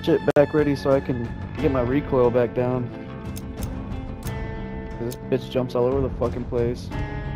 shit back ready so I can get my recoil back down. This bitch jumps all over the fucking place.